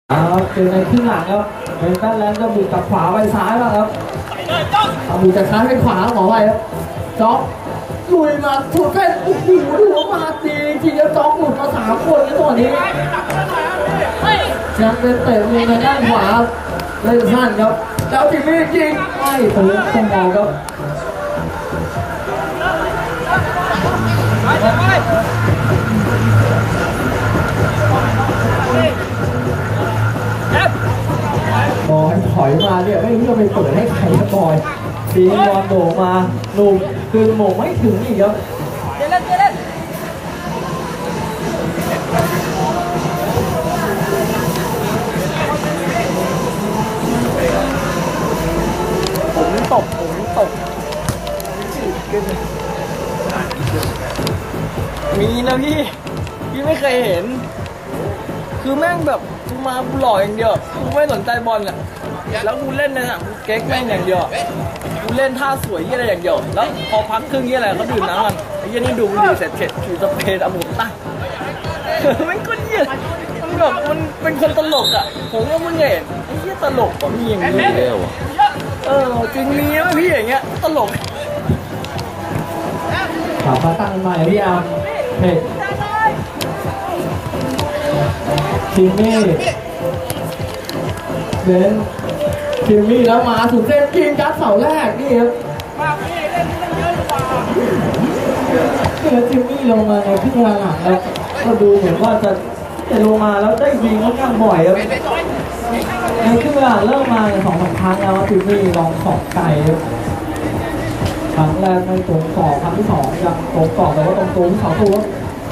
เจอในครึ่งหลังครับเป็นแฟนแลนด์ก็บีบจากขวาไปซ้ายบ้างครับเอาบีบจากซ้ายไปขวาขอไปครับจ็อกลุยมาถูกเส้นโอ้โหดูมาดีจริงๆแล้วจ็อกหลุดมา3 คนในตัวนี้ยังเป็นเตะมือในด้านขวาเล่นสั้นครับแล้วทีนี้จริงไม่ถึงตรงบอลครับบอลถอยมาเนี่ยไม่รู้จะไปเปิดให้ใครนะบอลตีบอลโด่งมาหนุ่มคือโมงไม่ถึงอีกครับผมตกมีนะพี่ไม่เคยเห็นคือแม่งแบบกูมากูหล่ออย่างเดียวกูไม่สนใจบอลอ่ะแล้วกูเล่นเนี่ยกูเก๊กแม่งอย่างเดียวกูเล่นท่าสวยยี่อะไรอย่างเดียวแล้วพอพักครึ่งยี่อะไรเขาดื่มน้ำกันไอ้ยี่นี่ดูดีเสร็จขี่สเปรย์เอาหมดตั้งมันก็เยี่ยมันแบบมันเป็นคนตลกอ่ะผมก็มึงเห็นไอ้ยี่ตลกกว่ามีอย่างนี้เลยว่ะจริงมีไหมพี่อย่างเงี้ยตลกกลับมาตั้งใหม่พี่อาร์มเฮ้ยทีมี่เบนทีมี่แล้วมาสุดเส้นยิงยัดเสาแรกนี่ครับทีมี่ลงมาในครึ่งหลังแล้วก็ดูเหมือนว่าจะลงมาแล้วได้ยิงค่อนข้างบ่อยครับในครึ่งหลังเริ่มมา2-3 ครั้งแล้วทีมี่ลอง2 ไกลครับครั้งแรกไม่ตรงกรอบครั้งที่2ยังตรงกรอบแต่ว่าตรงตัวที่2ตัว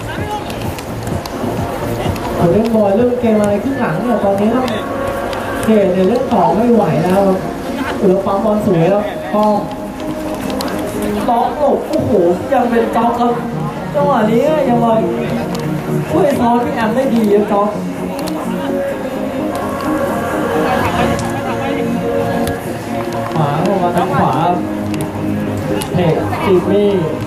เล่นบอลเรื่องเกมอะไรขึ้นหลังเนี่ยตอนนี้ต้องเขตในเรื่องต่อไม่ไหวแล้วหรือปั๊มบอลสวยแล้วป้องต๊อกหลบโอ้โหยังเป็นต๊อกครับจังหวะนี้ยังมาช่วยซ้อนพี่แอมได้ดีครับต๊อกขวาลงมาทางขวาเฮ้จีมี่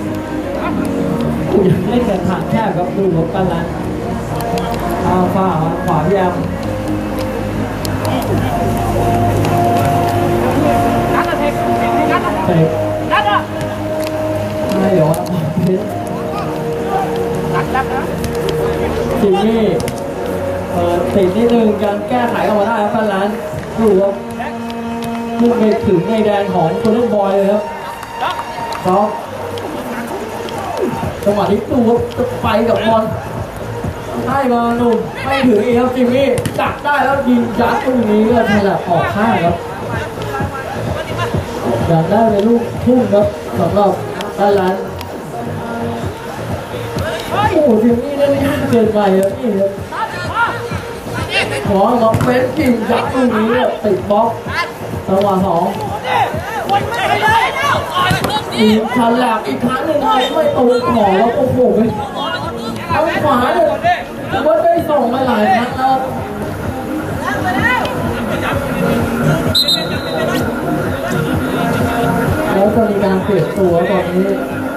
ยังเล่นกันทางแคบครับดูรบกันแล้วขวาพี่แอมเตะไม่เดี๋ยวจิมมี่ติดนิดนึงยังแก้ไขออกมาได้ครับกันร้านดูครับพุ่งไปถึงในแดนของคนเล่นบอยเลยครับท็อปจังหวะนี้ดูครับจะไปกับบอลให้มาหนุ่มไม่ถึงอีกครับจิมมี่จับได้แล้วยิงยัดตรงนี้ก็ฉลับออกข้างครับอยากได้เลยลูกทุ่งครับสำหรับด้านหลังโอ้โหจิมมี่เล่นยากเกินไปครับนี่ครับขอมาเป็นยิงยัดตรงนี้ติดบล็อกจังหวะ2ยิงฉลับอีกครั้งหนึ่งไม่ตรงขอแล้วโอ้โหเอาขวาเลยว่าได้ส่งมาหลายครั้งแล้วจะมีการเปลี่ยนตัวตอนนี้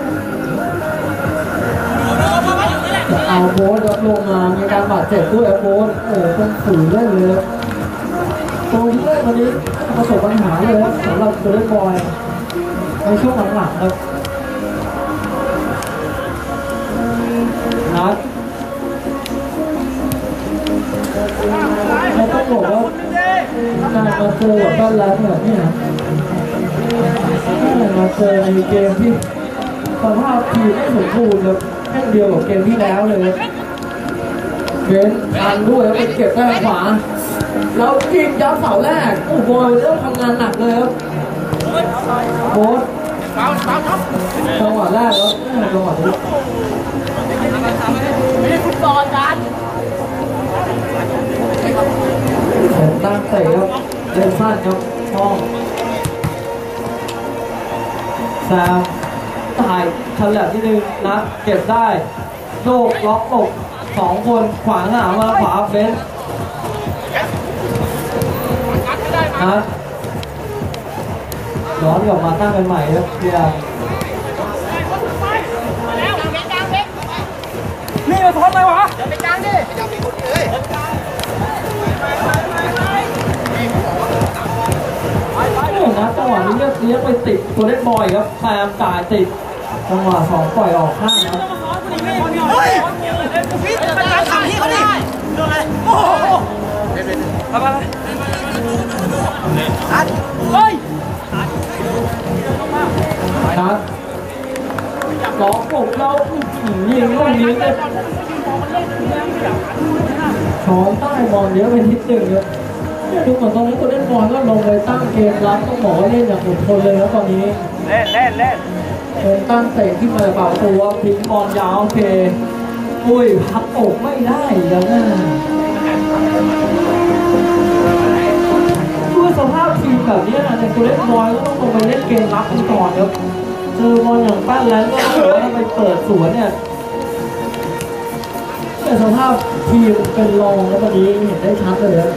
จะเอาโบสลงมามีการบาดเจ็บด้วยโบสโอ้ต้องฝืนเล่นเลยตัวที่เล่นวันนี้ประสบปัญหาเลยสำหรับตัวเล่นบอยในช่วงหลังๆครับนัดเราต้องบอกว่าการมาเจอกับบ้านร้านแบบนี้นะมาเจอในเกมที่สภาพทีมไม่สมบูรณ์เลยแค่เดียวกับเกมที่แล้วเลยเบนอันด้วยแล้วไปเก็บแต้มขวาแล้วยิงยัดเสาแรกโอ้โหเริ่มทำงานหนักเลยครับโค้ชจังหวะแรกแล้วจังหวะนี้ไม่ได้ฟุตบอลกันตั้งเตะครับเล่นสั้นครับห้องแซมถ่ายฉลับที่1นัดเก็บได้โยกล็อกหลบ2 คนขวางหน้ามาขวาเฟนนัดย้อนกลับมาตั้งกันใหม่ครับพี่ดาวนี่มาซ้อนไหมวะเดี๋ยวไปกลางดิเลี้ยงไปติดตัวเล็กบอยครับแซมจ่ายติดจังหวะสองปล่อยออกข้างครับเฮ้ยพี่มันการทำที่เขาดิโดนอะไรโอ้โหไปเฮ้ยครับล็อกผมเรายิงลูกนี้เนี่ยช้อนใต้บอลเยอะไปนิดหนึ่งครับดูเหมือนตอนนี้ตัวเล่นบอลก็ลงไปตั้งเกมรับต้องบอกว่าเล่นอย่างอดทนเลยครับตอนนี้เล่นเป็นตั้งเตะขึ้นมาเป่าตัวทิ้งบอลยาวโอเคอุ้ยพับอกไม่ได้แล้วนะด้วยสภาพทีมแบบนี้ในตัวเล่นบอลก็ต้องลงไปเล่นเกมรับกันก่อนครับเจอบอลอย่างปั้นแล้วก็ถ้าไปเปิดสวนเนี่ยแต่สภาพทีมเป็นรองแล้วตอนนี้เห็นได้ชัดเลยครับ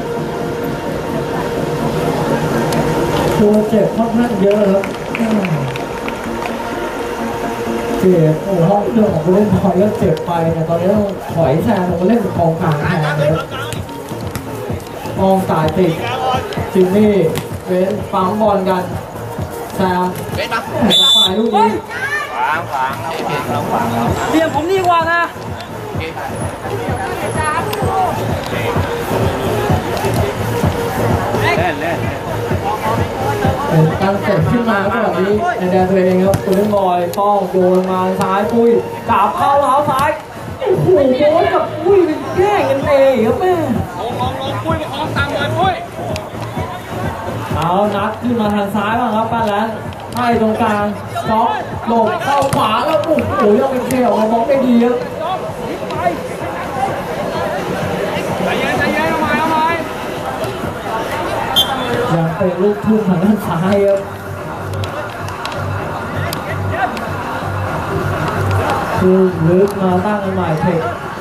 ตัวเจ็บค่อนข้างเยอะครับเจ็บโอ้ห้องเครื่องของผู้เล่นบอลก็เจ็บไปแต่ตอนนี้ต้องถอยแซงลงมาเล่นกองกลางแทนครับมองสายติดจิมมี่เว้นปั๊มบอลกันแซมฝ่ายลูกนี้ขวางเดี๋ยวผมดีกว่านะเล่นตั้งเสร็จขึ้นมาแล้วแบบนี้ในแดนตัวเองครับตัวเล่นบอยป้องโยนมาซ้ายปุ้ยกลับเข้าเท้าซ้ายโอ้โหโบ๊ทกับปุ้ยเป็นแย่งกันเองครับแม่ลองปุ้ยมาของตามเลยปุ้ยเอานัดขึ้นมาทางซ้ายบ้างครับป้าแล้วให้ตรงกลางจ็อกหลบเข้าขวาแล้วโอ้โหยังเป็นเขียวมองได้ดีครับใจเย็นเอาใหม่ยังเป็นลูกทุ่งทางด้านซ้ายครับคือลึกมาตั้งใหม่เทค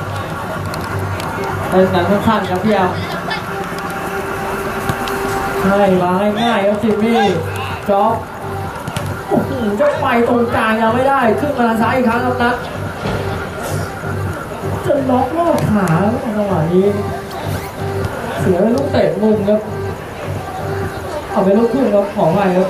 เป็นหนังสั้นๆครับพี่เอาให้มาง่ายๆครับจิมมี่จ็อบจะไปตรงกลางยังไม่ได้ขึ้นมาทางซ้ายอีกครั้งครับนัดจะล็อกลอดขาจังหวะนี้เสียลูกเตะมุมครับเอาไปลูกทุ่งครับของใหม่ครับ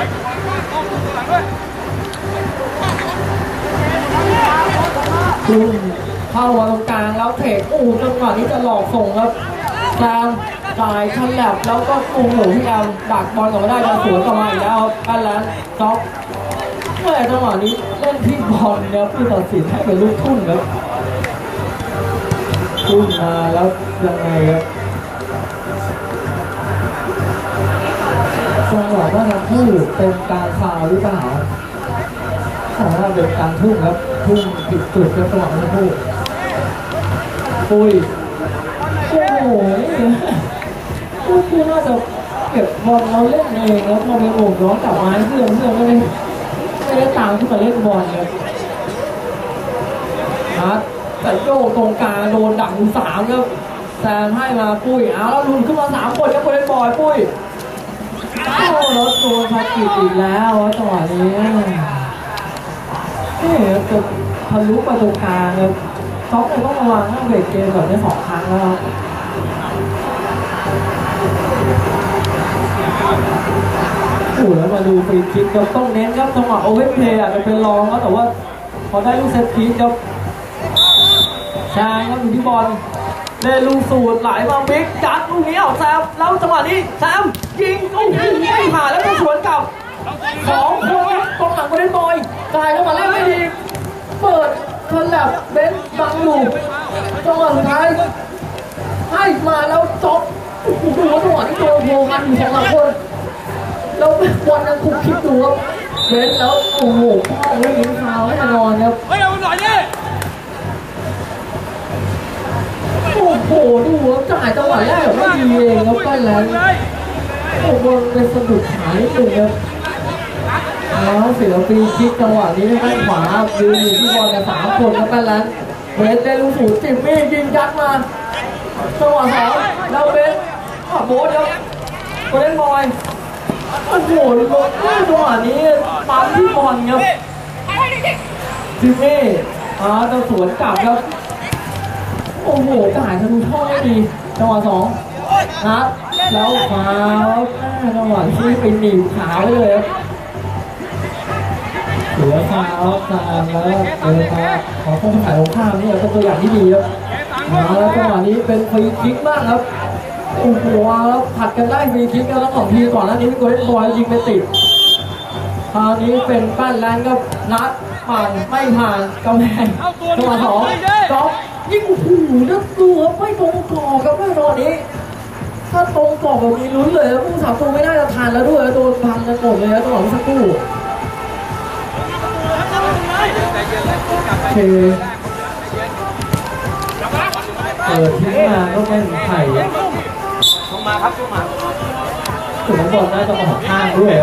ทุ่งเข้ามาตรงกลางแล้วเทคจังหวะนี้จะหลอกส่งครับกลางจ่ายทันแลบแล้วก็โอ้โหพี่แอมดักบอลกลับมาได้จะสวนกลับมาอีกแล้วครับกันแล้วจ็อกเมื่อจังหวะนี้เล่นที่บอลเนี่ยผู้ตัดสินให้เป็นลูกทุ่งครับทุ่งมาแล้วยังไงครับจังหวะว่าทั้งคู่เป็นการฟาวล์หรือเปล่าถ้าเป็นการทุ่งครับทุ่งผิดจุดครับจังหวะทั้งคู่ปุ้ยโอ้โหคือน่าจะเก็บบอลเราเล่นเองแล้วพอไปโอบร้อนกลับมาเพื่อนก็ไม่ได้ตามที่มาเล่นบอลเลยครับแต่โยกตรงกลางโดนดักอยู่3ครับแซมให้มาปุ้ยเอาแล้วลุนขึ้นมา3คนครับคนเล่นบอลปุ้ยโอ้รถตัวพากิดอีกแล้วจังหวะนี้จะทะลุมาตรงกลางครับท็อปเลยต้องระวังห้ามเบรกเกมแบบนี้2 ครั้งแล้วแล้วมาดูฟรีคิกครับต้องเน้นครับจังหวะโอเวอร์เพลย์อาจจะเป็นรองครับแต่ว่าพอได้ลูกเซตพีคครับใช่ครับอยู่ที่บอลเล่นลูกสูตรไหลมาบิ๊กจัดลูกนี้เอาแซมแล้วจังหวะนี้แซมยิงโอ้โหไม่ผ่านแล้วก็สวนกลับ2 คนครับตรงหลังคนเล่นบอยกายเข้ามาเล่นไม่ดีเปิดคอนแลบเบนบังอยู่จังหวะสุดท้ายให้มาแล้วจ็อบโอ้โหจังหวะที่โดนโผล่กันอยู่2 คนแล้วบอลยังคุกคิดดูครับเบนแล้วโอ้โหพ่อไม่ยิงฟาวแน่นอนครับเฮ้ยเอาหน่อยดิโอ้โหดูครับจ่ายจังหวะแรกไม่ดีเองครับใกล้แล้วโอ้โหเป็นสะดุดขานิดนึงครับแล้วเสียฟรีคิกจังหวะนี้ด้านขวายืนอยู่ที่บอลกัน3 คนครับใกล้แล้วเบนได้ลูกสูตรจิมมี่ยิงยัดมาจังหวะ2แล้วเบนโบ๊ทครับคนเล่นบอลโอ้โหลงจังหวะนี้ปั๊มที่บอลครับจิมมี่จะสวนกลับครับโอ้โหกระหายทะลุท่อได้ดีจังหวะ2นัดแล้วขวาจังหวะที่ไปหนีบขาไปเลยครับเสียฟาวตามแล้วเดินมาขอผู้ถ่ายของข้ามนี่เป็นตัวอย่างที่ดีครับมาแล้วจังหวะนี้เป็นฟรีคิกบ้างครับโอ้โหแล้วผัดกันได้ฟรีคิกกันแล้วของทีก่อนหน้านี้เป็นโกลเด้นบอยยิงไปติดคราวนี้เป็นปั้นแรงครับนัดผ่านไม่ผ่านกำแพงจังหวะสองก๊อฟยิงโอ้โหนักตัวไม่ตรงกรอบครับแม่ตอนนี้ถ้าตรงกรอบแบบนี้ลุ้นเลยผู้สาวตัวไม่ได้จะทานแล้วด้วยโดนพังกันหมดเลยนะจังหวะสักครู่เปิดทิ้งมาก็ไม่ถึงไข่ลงมาครับลงมาถึงบอลน่าจะมาหักข้างด้วย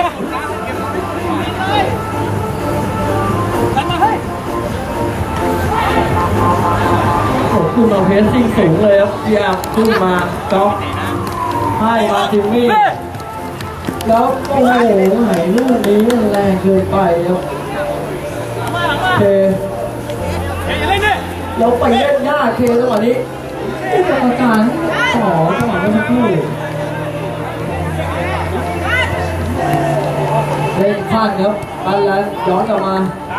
โอ้ขึ้นมาเพสซิ่งสูงเลยครับพี่อาร์ขึ้นมาก๊อฟให้มาทิมมี่แล้วโอ้โหไหนลูกนี้มันแรงเกินไปครับเคเราไปเล่นยากเคจังหวะนี้ผู้กรรมการต่อจังหวะนี้สักครู่เล่นพลาดครับบัลลันย้อนกลับมา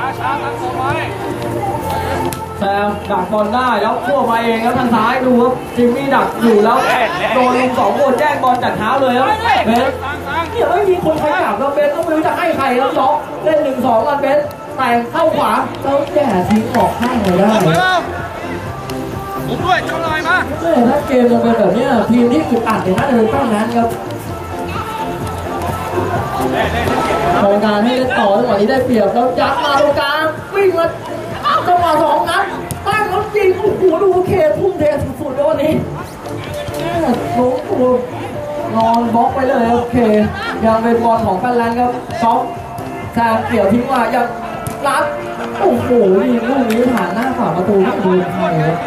แซมดักบอลได้แล้วทั่วมาเองครับทางซ้ายดูครับจิมมี่ดักอยู่แล้วโดนลุง2 คนแย่งบอลจากเท้าเลยครับเบสเนี่ยไม่มีคนใครจับแล้วเบสก็ไม่รู้จะให้ใครแล้วล็อกเล่น1-2กันเบสแต่งเข้าขวาแล้วแย่ทิ้งออกข้างเลยได้ผมด้วยเจ้าลอยมาถ้าเกมมันเป็นแบบนี้ทีมที่อึดอัดเนี่ยน่าจะเป็นต้นนั้นครับโครงการให้เล่นต่อจังหวะนี้ได้เปรียบแล้วยัดมาตรงกลางวิ่งมาจังหวะ2 นัดตั้งแล้วยิงโอ้โหดูเคทุ่มเทสุดๆเลยวันนี้โน้ตัวนอนบล็อกไปเลยโอเคยังเป็นบอลของกันลันครับก๊อฟแซงเกี่ยวทิ้งมายังรัดโอ้โหยิงลูกนี้ผ่านหน้าฝั่งประตูไม่โดนใครเลย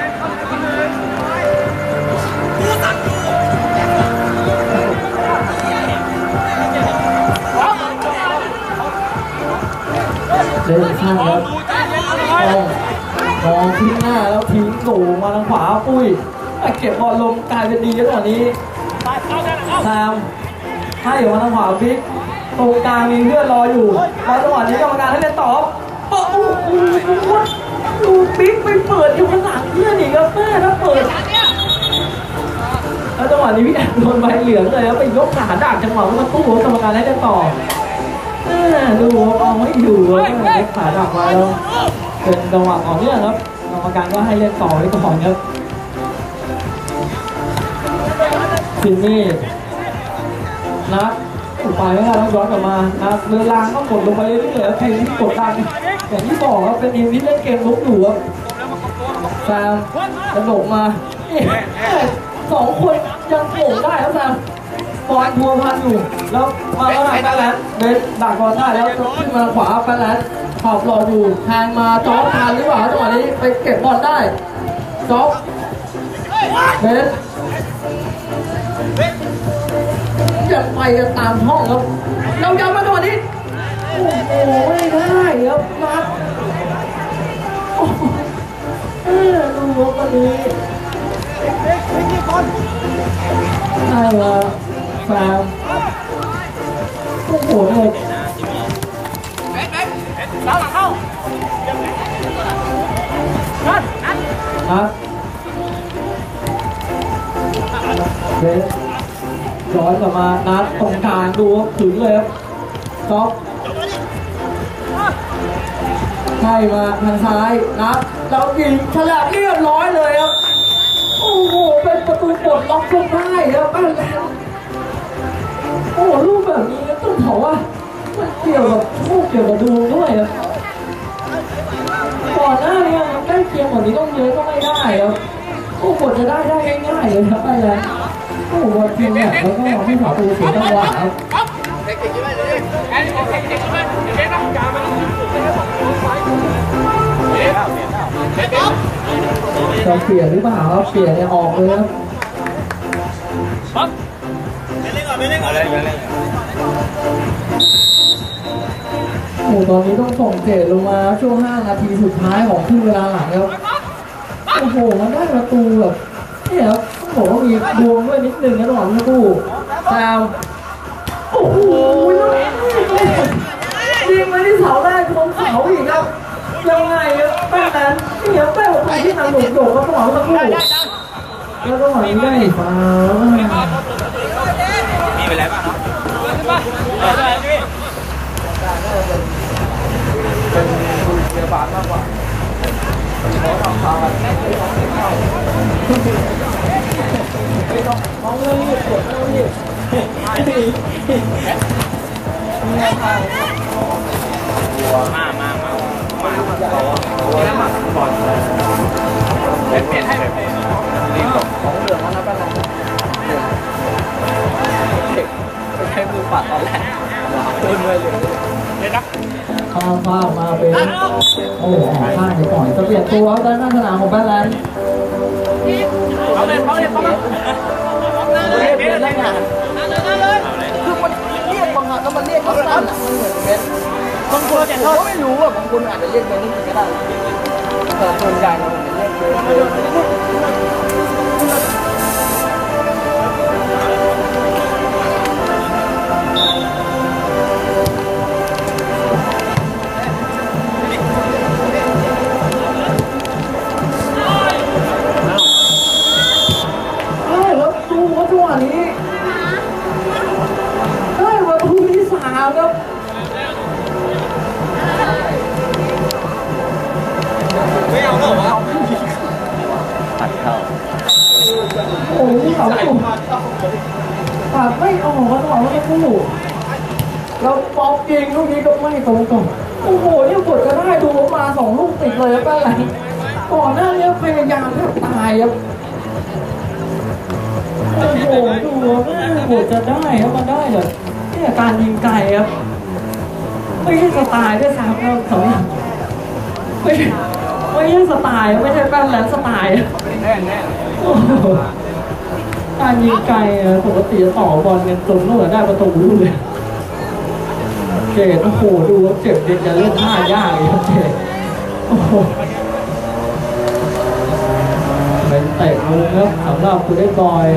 เล่นข้างแล้วมองทิ้งหน้าแล้วทิ้งสู่มาทางขวาปุ้ยเก็บบอลลงกลายเป็นดีแล้วตอนนี้แซมให้อยู่มาทางขวาบิ๊กตรงกลางมีเพื่อนรออยู่แล้วจังหวะนี้กรรมการให้เล่นต่อโอ้โหดูบิ๊กไปเปิดอยู่ข้างหลังเพื่อนอีกครับแม่ถ้าเปิดแล้วจังหวะนี้พี่แอนโดนใบเหลืองเลยแล้วไปยกขาดักจังหวะมันตู้กรรมการให้เล่นต่อดูเอาไม่อยู่แล้วขาดักไว้แล้วเป็นจังหวะต่อเนื่องครับกรรมการก็ให้เล่นต่อไว้ก่อนครับซินนี่นัดไปไม่ได้ต้องย้อนกลับมานะเวลาก็กดลงไปเรื่อยๆทีมที่กดดันอย่างที่บอกครับเป็นทีมที่เล่นเกมลุกอยู่ครับแซมกระโดดมา2 คนยังโผล่ได้ครับแซมบอลพัวพันอยู่แล้วมาแล้วไหนกันแล้วเบสดักบอลได้แล้วขึ้นมาขวากันแล้วขอบรออยู่แทงมาจ๊อบทันหรือเปล่าจังหวะนี้ไปเก็บบอลได้จ๊อบเบสยังไปกันตามห้องครับเราย้ำมาจังหวะนี้โอ้โหไม่ได้ครับนัดดูว่าวันนี้ได้ละแฟมโอ้โหเลยหลังเข้านัดเบสย้อนกลับมานัดตรงกลางดูถึงเลยครับก๊อฟให้มาทางซ้ายนัดแล้วยิงฉลับเรียบร้อยเลยครับโอ้โหเป็นประตูปลดล็อกลงได้ครับบ้านแล้วโอ้ลูกแบบนี้ต้องบอกว่ามันเกี่ยวกับโชคเกี่ยวกับดวงด้วยครับก่อนหน้านี้มันใกล้เคียงกว่านี้ต้องเยอะก็ไม่ได้ครับโอ้กดจะได้ง่ายๆเลยครับบ้านแล้วโอ้วันทีเนี่ยแล้วก็ที่ขอตูเสียจังหวะครับจะเปลี่ยนหรือเปล่าครับเปลี่ยนเนี่ยออกเลยครับไม่เล่นก่อนโอ้ตอนนี้ต้องส่งเกตลงมาช่วง5 นาทีสุดท้ายของครึ่งเวลาหลังครับโอ้โหมันได้ประตูแบบนี่ครับต้องบอกว่ามีดวงด้วยนิดนึงนะระหว่างคู่แซมโอ้โหยิยิงไปที่เสาแรกของเสาอีกครับยังไงครับแป้งนั้นนี่ครับแป้งของที่นำหลุดโด่งก็ต้องหวังสักครู่แล้วก็หวังได้ฟาวมีไปแล้วป่ะเนาะเป็นดูเกียร์บาทมากกว่าเขาทำฟาวกันไม่ต้องเรื่องนี้กดเรื่องนี้มาก่อนเปลี่ยนให้ของเหลืองนะป้านะใช้มือปัดตอนแรกเดินเลยเลยนะข้าวฟ้ามาเป็นโอ้โหข้างไปก่อนจะเปลี่ยนตัวด้านหน้าสนามของแบงค์แลนด์เขาเลยเปลี่ยนได้ไงคือมันเรียกบางงานแล้วมันเรียกสั้นๆมันเหมือนเป็นบางคนผมก็ไม่รู้อ่ะบางคนอาจจะเรียกเป็นนิดนึงก็ได้แต่ส่วนใหญ่เราจะเรียกแล้วดูว่าจังหวะนี้ได้ประตูที่3ครับไม่เอาหรอวะตัดเข้าโอ้ยเขาถูกตัดไม่ออกมาต่อแล้วก็ถูกแล้วป๊อปยิงลูกนี้ก็ไม่ตรงกันโอ้โหนี่กดจะได้ดูมา2 ลูกติดเลยแป้งอะไรก่อนหน้านี้พยายามแทบตายครับโอ้โหดูว่าโหจะได้ครับมาได้แบบนี่การยิงไกลครับไม่ใช่สไตล์ด้วยซ้ำครับเขาไม่ใช่สไตล์ไม่ใช่แป้งแหลมสไตล์แน่การยิงไกลปกติต่อบอลกันจนเมื่อได้ประตูเลยเจดโอ้โหดูว่าเจ็บเด็กจะเล่นท่ายากเลยครับเจดโอ้โหเป็นเตะมุมครับสำหรับคุณได้บอย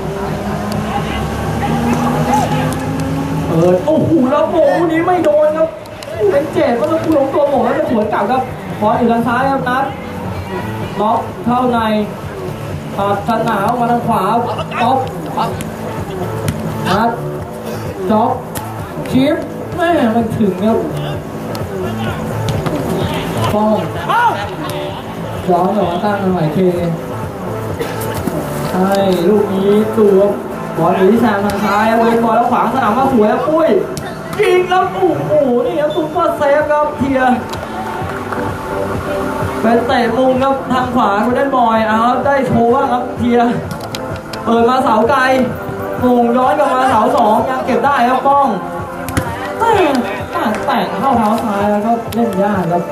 โอ้โหแล้วโมงนี้ไม่โดนครับเป็นเจดก็ต้องลงตัวหมงแล้วจะสวนกลับครับบอลอยู่ทางซ้ายครับนัดล็อกเข้าในตัดสนามมาทางขวาจ็อบนัดจ็อบชิปแม่มันถึงครับป้องย้อนกลับมาตั้งกันใหม่เคใช่ลูกนี้ตัวบอลอยู่ที่แซมทางซ้ายเวนบอลแล้วขวางสนามมาสวยแล้วปุ้ยยิงแล้วโอ้โหนี่ครับซุปเปอร์เซฟครับเทียเป็นเตะมุมครับทางขวาคุณเล่นบอยได้โชว์บ้างครับเทียเปิดมาเสาไกลมุงย้อนกลับมาเสา2ยังเก็บได้ครับป้องแต่งเข้าเท้าซ้ายแล้วก็เล่นยากครับ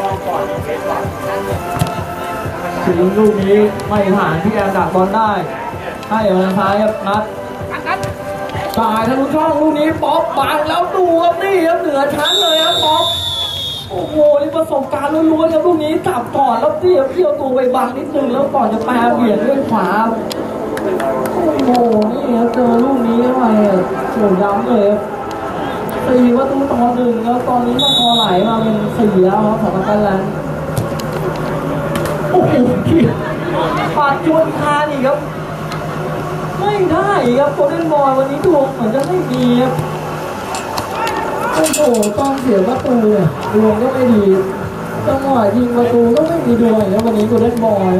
ถึงลูกนี้ไม่ผ่านที่แอนดักบอลได้ให้ทางซ้ายครับนัดตายทะลุช่องลูกนี้ป๊อปบังแล้วดูครับนี่ครับเหนือชั้นเลยครับป๊อปโอ้โหนี่ประสบการณ์ล้วนๆครับลูกนี้จับก่อนแล้วเที่ยวตัวไปบังนิดนึงแล้วก่อนจะแปรเบี่ยงด้วยขวาโอ้โหนี่ครับเจอลูกนี้เข้าไปโหย้ำเลย4 ประตูต่อ 1แล้วตอนนี้ต้องไหลมาเป็น4แล้วครับสำหรับกันแล้วโอ้โหปัดชนคานอีกครับไม่ได้ครับโคเดนบอยวันนี้ดวงเหมือนจะไม่ดีครับโอ้โหตอนเสียประตูดวงก็ไม่ดีจังหวะยิงประตูก็ไม่มีดวงแล้ววันนี้โคเดนบอย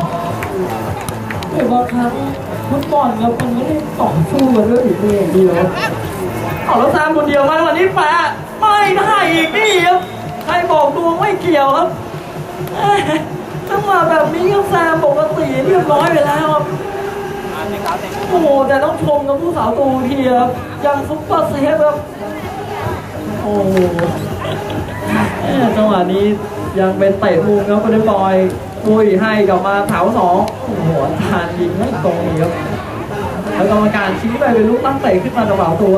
แต่บางครั้งฟุตบอลครับมันไม่ได้ต่อสู้กันด้วยอีกอย่างเดียวเอาแล้วตามคนเดียวมาวันนี้แปะไม่ได้อีกนี่ครับใครบอกดวงไม่เกี่ยวครับจังหวะแบบนี้ก็แซมปกติเรียบร้อยไปแล้วครับโอ้โหแต่ต้องชมกับผู้สาวตูเทียครับยังซุปเปอร์เซฟครับโอ้โหจังหวะนี้ยังเป็นเตะมุมครับคุณบอยปุ้ยให้กลับมาแถว2โอ้โหทานยิงไม่ตรงนี้ครับแล้วกรรมการชี้ไปเป็นลูกตั้งเตะขึ้นมาระหว่างตัว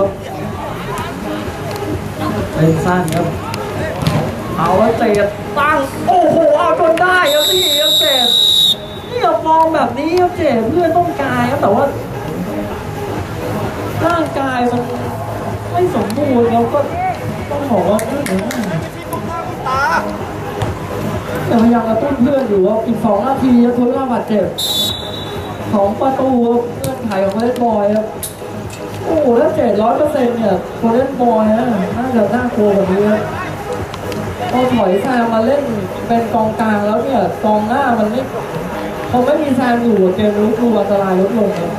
เป็นสั้นครับเอาแล้วเตะตั้งโอ้โหเอาจนได้ครับที่ครับเจดนี่เรามองแบบนี้ครับเจดเพื่อนต้องการครับแต่ว่าร่างกายมันไม่สมบูรณ์ครับก็ต้องบอกว่าตาแต่พยายามกระตุ้นเพื่อนอยู่ว่าอีก2 นาทีจะทนเวลาบาดเจ็บ2 ประตูเงื่อนไขของเล่นบอยครับโอ้โหถ้า700%เนี่ยคนเล่นบอยนะน่าจะน่ากลัวแบบนี้ครับพอถอยแซมมาเล่นเป็นกองกลางแล้วเนี่ยกองหน้ามันไม่พอไม่มีแซมอยู่เกมลุกดูอันตรายลดลงครับ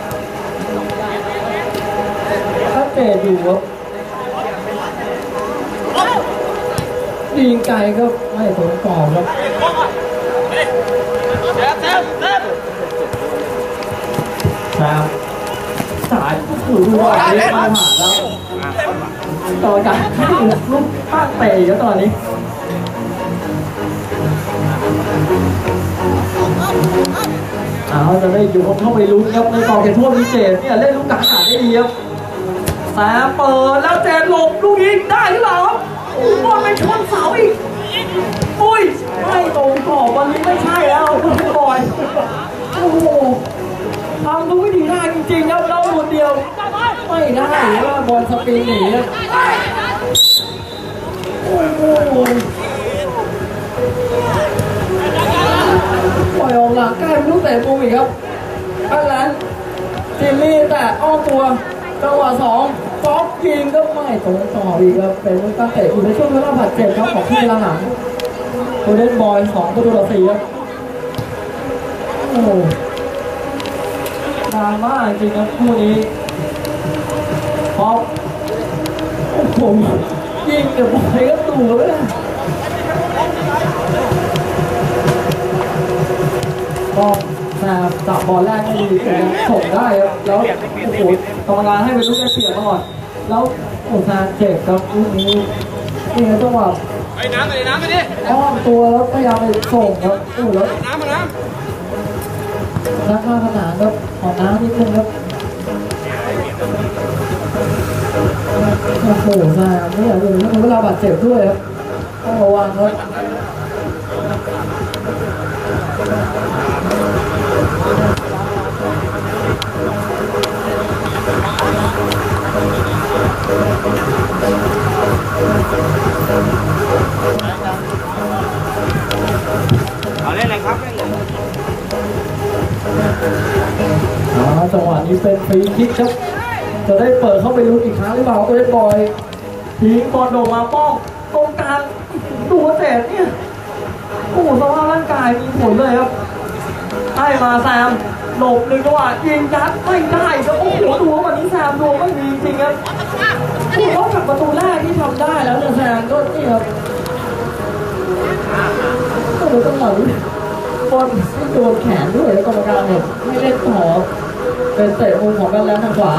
ถ้าเตะอยู่ครับยิงไกลก็ไม่สนกรอบครับครับสายถูกดูว่าเล็กมาผ่านแล้วต่อจากให้ลูกข้างเตะแล้วตอนนี้จะได้อยู่เข้าไปลุ้นครับในกองเขตโทษมีเจดเนี่ยเล่นลูกกลางอากาศได้ดีครับแซมเปิดแล้วเจดหลบลูกยิงได้หรือเปล่าบอลไปชนเสาอีกอุ้ยไม่ตรงกรอบวันนี้ไม่ใช่แล้วคุณบอยโอ้โหทำทุกวิธีได้จริงๆครับเราคนเดียวไม่ได้ว่าบอลสปีนหนีโอ้โหปล่อยออกหลังใกล้ลูกเตะมุมอีกครับอันนั้นจิมมี่แต่อ้อมตัวจังหวะ2ก๊อฟยิงก็ไม่ตรงต่ออีกครับเป็นลูกตั้งเตะอยู่ในช่วงเวลาบาดเจ็บครับของที่ละหนังโคเดนบอย2 ประตูต่อ 4ครับโอ้โหดราม่าจริงครับคู่นี้ป๊อปโอ้โหยิงกับบอยก็ตู่เลยก็จับบอลแรกไม่ดีแต่ส่งได้ครับแล้วโอ้โหกรรมการให้เป็นลูกได้เสียมาก่อนแล้วโอ้ซานเจ็บครับลูกนี้นี่จังหวะไอ้น้ำไปดิอ้อมตัวแล้วพยายามไปส่งครับโอ้แล้วน้ำนักข้าขนาดครับขอน้ำนิดนึงครับโอ้โหซานไม่อยากเลยเวลาบาดเจ็บด้วยครับต้องระวังครับเอาเล่นอะไรครับจังหวะนี้เป็นฟรีคิกครับจะได้เปิดเข้าไปลุ้นอีกครั้งหรือเปล่าก็ได้บอยทิ้งบอลโด่งมาป้องตรงกลางดูเตะเนี่ยโอ้โหสภาพร่างกายมีผลเลยครับให้มาแซมหลบหนึ่งจังหวะยิงยัดไม่ได้ครับโอ้โหดูวันนี้แซมดวงไม่มีจริงครับนอกจากประตูแรกที่ทำได้แล้วเนี่ยแซมก็นี่ครับโอ้โหจังหวะนี้บอลไม่โดนแขนด้วยกรรมการเนี่ยไม่เล่นต่อเป็นเตะมุมของกันแล้วทางขวา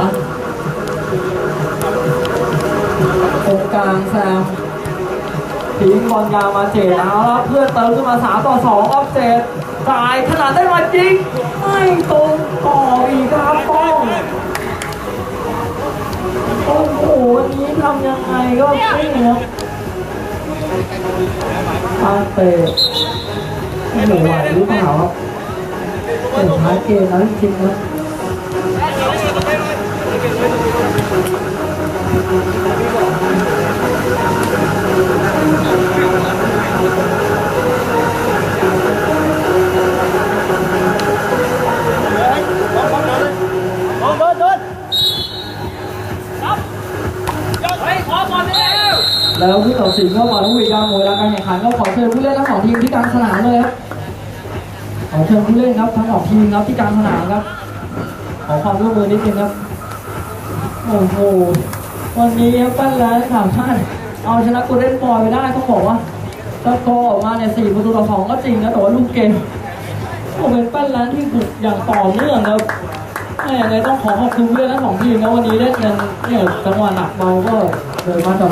ตรงกลางแซมทิ้งบอลยาวมาเจดเอาแล้วเพื่อนเติมขึ้นมา3 ต่อ 2ออฟเจดจ่ายขนาดได้มาจริงไม่ตรงต่ออีกครับป้องโอ้โหวันนี้ทำยังไงก็ไม่ครับปาเตะไม่ไหวหรือเปล่าครับเป็นท้ายเกมแล้วจริงนะแล้วผู้ตัดสินก็มาทุกวีการหมดแล้วการแข่งขันก็ขอเชิญผู้เล่นทั้ง2 ทีมที่กลางสนามเลยครับขอเชิญผู้เล่นครับทั้ง2 ทีมครับที่กลางสนามครับขอความร่วมมือนิดนึงครับโอ้โหวันนี้ปั้นแล้วสามารถเอาชนะโกลเด้นบอยไปได้ต้องบอกว่าสกอร์ออกมาเนี่ย4 ประตูต่อ 2ก็จริงนะแต่ว่าลูกเกมเป็นปั้นแล้วที่บุกอย่างต่อเนื่องครับยังไงต้องขอขอบคุณผู้เล่นทั้ง2 ทีมนะวันนี้เล่นกันเนี่ยจังหวะหนักเบาก็เลยมา